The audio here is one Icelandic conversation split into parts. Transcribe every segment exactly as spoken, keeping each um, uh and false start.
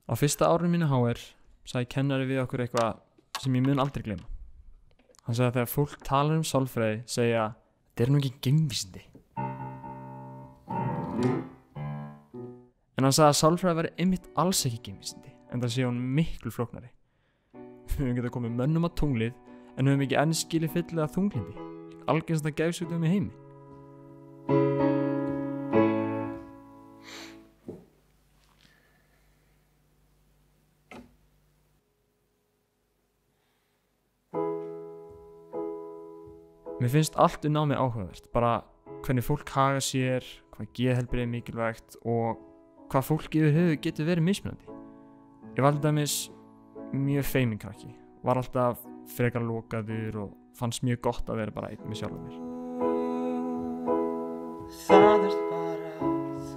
Á fyrsta árinu mínu H R sagði kennari við okkur eitthvað sem ég mun aldrei gleyma. Hann sagði að þegar fólk talar um sálfræði segja þetta er nú ekki geimvísindi. En hann sagði að sálfræði væri einmitt alls ekki geimvísindi en það sé hún miklu flóknari. Við höfum getað komið mönnum á tunglið en höfum ekki enn skilið fyllilega þunglindi, algengsta geðsjúkdóm í heimi. Mér finnst allt um námið áhugavert, bara hvernig fólk haga sér, hvað geðheilbrigði er mikilvægt og hvað fólk yfir höfuð getur verið mismunandi. Ég var til dæmis mjög feiminn krakki, var alltaf frekar lokaður og fannst mjög gott að vera bara einn með sjálfum mér. Það ert bara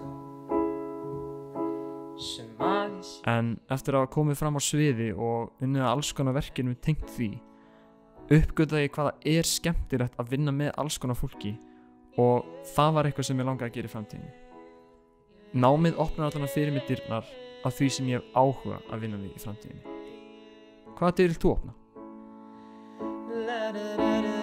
þú sem að ég sé. En eftir að hafa komið fram á sviði og unnið að alls konar verkefnum tengt því, uppgötaði ég hvað það er skemmtilegt að vinna með alls konar fólki og það var eitthvað sem ég langaði að gera í framtíðinni. Námið opnar þarna fyrir mig dyrnar að því sem ég hef áhuga að vinna við í framtíðinni. Hvaða dyr vilt þú opna?